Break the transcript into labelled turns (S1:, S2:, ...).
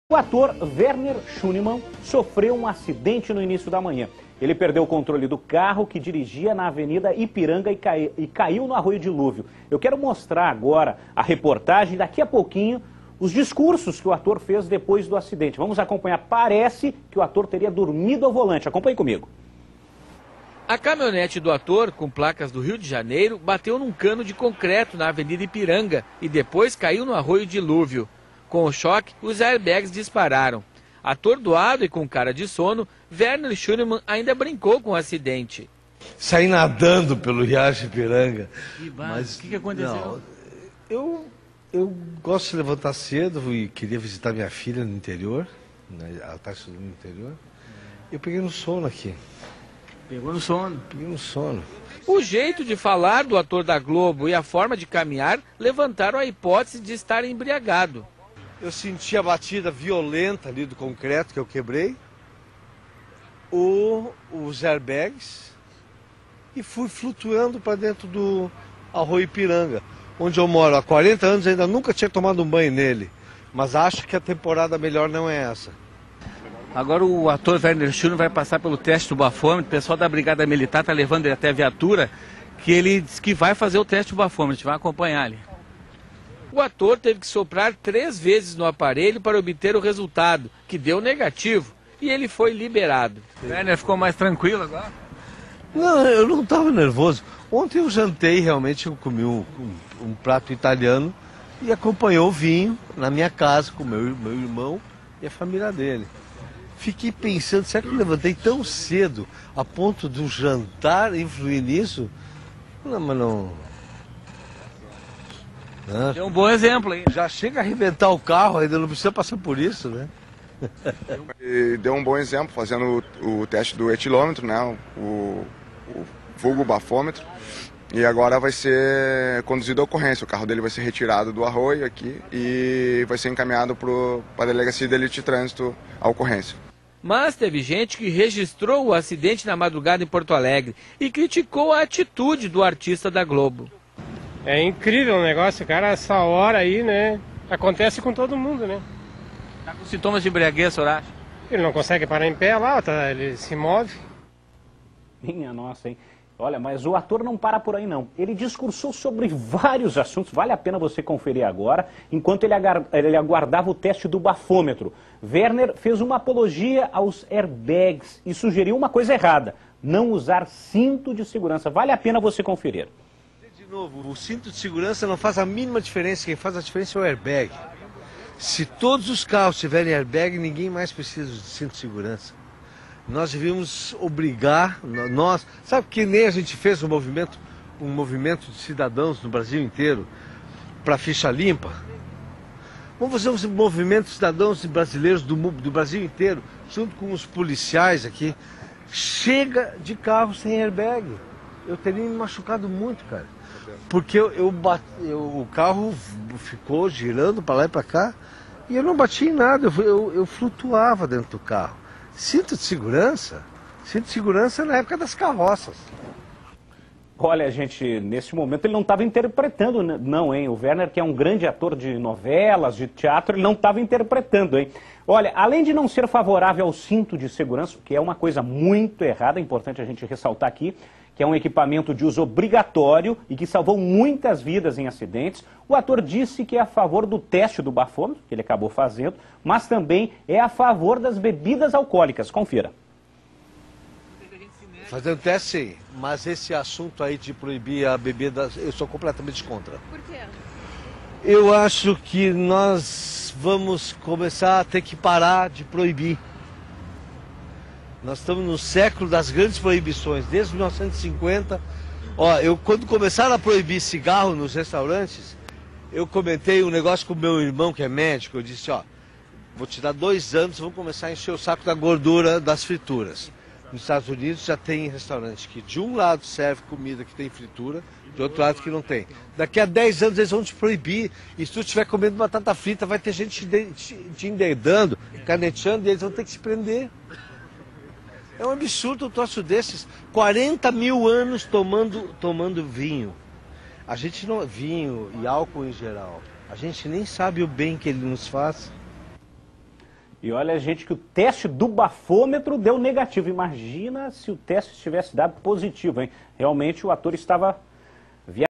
S1: O ator Werner Schunemann sofreu um acidente no início da manhã. Ele perdeu o controle do carro que dirigia na Avenida Ipiranga e caiu no Arroio Dilúvio. Eu quero mostrar agora a reportagem, daqui a pouquinho, os discursos que o ator fez depois do acidente. Vamos acompanhar. Parece que o ator teria dormido ao volante. Acompanhe comigo.
S2: A caminhonete do ator, com placas do Rio de Janeiro, bateu num cano de concreto na Avenida Ipiranga e depois caiu no Arroio Dilúvio. Com o choque, os airbags dispararam. Atordoado e com cara de sono, Werner Schunemann ainda brincou com o acidente.
S3: Saí nadando pelo Riacho Ipiranga.
S2: Mas o que aconteceu?
S3: Não, eu gosto de levantar cedo e queria visitar minha filha no interior. Ela está estudando no interior. Eu peguei no sono aqui.
S2: Pegou no sono?
S3: Peguei no sono.
S2: O jeito de falar do ator da Globo e a forma de caminhar levantaram a hipótese de estar embriagado.
S3: Eu senti a batida violenta ali do concreto que eu quebrei, os airbags, e fui flutuando para dentro do Arroio Ipiranga, onde eu moro há 40 anos, ainda nunca tinha tomado um banho nele, mas acho que a temporada melhor não é essa.
S2: Agora o ator Werner Schunemann vai passar pelo teste do bafômetro. O pessoal da Brigada Militar está levando ele até a viatura, que ele diz que vai fazer o teste do bafômetro, a gente vai acompanhar ali. O ator teve que soprar 3 vezes no aparelho para obter o resultado, que deu negativo, e ele foi liberado. O Werner ficou mais tranquilo agora?
S3: Não, eu não estava nervoso. Ontem eu jantei, realmente eu comi um prato italiano e acompanhou o vinho na minha casa com meu irmão e a família dele. Fiquei pensando, será que eu levantei tão cedo a ponto do jantar influir nisso? Não, mas não...
S2: É um bom exemplo, hein?
S3: Já chega a arrebentar o carro, ainda não precisa passar por isso, né?
S4: E deu um bom exemplo, fazendo o teste do etilômetro, né? O vulgo bafômetro. E agora vai ser conduzido a ocorrência. O carro dele vai ser retirado do arroio aqui e vai ser encaminhado para a Delegacia de Elite de Trânsito a ocorrência.
S2: Mas teve gente que registrou o acidente na madrugada em Porto Alegre e criticou a atitude do artista da Globo.
S5: É incrível o negócio, cara, essa hora aí, né? Acontece com todo mundo, né?
S2: Tá com sintomas de embriaguez, senhor acha?
S5: Ele não consegue parar em pé lá, ele se move.
S1: Minha nossa, hein? Olha, mas o ator não para por aí não. Ele discursou sobre vários assuntos, vale a pena você conferir agora, enquanto ele aguardava o teste do bafômetro. Werner fez uma apologia aos airbags e sugeriu uma coisa errada, não usar cinto de segurança. Vale a pena você conferir.
S3: De novo, o cinto de segurança não faz a mínima diferença, quem faz a diferença é o airbag. Se todos os carros tiverem airbag, ninguém mais precisa de cinto de segurança. Nós devíamos obrigar, sabe que nem a gente fez um movimento de cidadãos no Brasil inteiro para ficha limpa? Vamos fazer um movimento de cidadãos brasileiros do Brasil inteiro, junto com os policiais aqui. Chega de carro sem airbag. Eu teria me machucado muito, cara. Porque o carro ficou girando para lá e para cá e eu não bati em nada, eu flutuava dentro do carro. Cinto de segurança na época das carroças.
S1: Olha, gente, nesse momento ele não estava interpretando, não, hein? O Werner, que é um grande ator de novelas, de teatro, ele não estava interpretando, hein? Olha, além de não ser favorável ao cinto de segurança, que é uma coisa muito errada, é importante a gente ressaltar aqui, que é um equipamento de uso obrigatório e que salvou muitas vidas em acidentes, o ator disse que é a favor do teste do bafômetro, que ele acabou fazendo, mas também é a favor das bebidas alcoólicas. Confira.
S3: Fazendo teste, sim, mas esse assunto aí de proibir a bebida, eu sou completamente contra.
S6: Por quê?
S3: Eu acho que nós vamos começar a ter que parar de proibir. Nós estamos no século das grandes proibições, desde 1950. Quando começaram a proibir cigarro nos restaurantes, eu comentei um negócio com o meu irmão, que é médico. Eu disse, vou te dar 2 anos, vamos começar a encher o saco da gordura das frituras. Nos Estados Unidos já tem restaurante que de um lado serve comida que tem fritura, de outro lado que não tem. Daqui a 10 anos eles vão te proibir, e se tu estiver comendo batata frita, vai ter gente te endedando, caneteando, e eles vão ter que se prender. É um absurdo um troço desses. 40 mil anos tomando vinho. A gente não... Vinho e álcool em geral. A gente nem sabe o bem que ele nos faz.
S1: E olha, gente, que o teste do bafômetro deu negativo. Imagina se o teste tivesse dado positivo, hein? Realmente o ator estava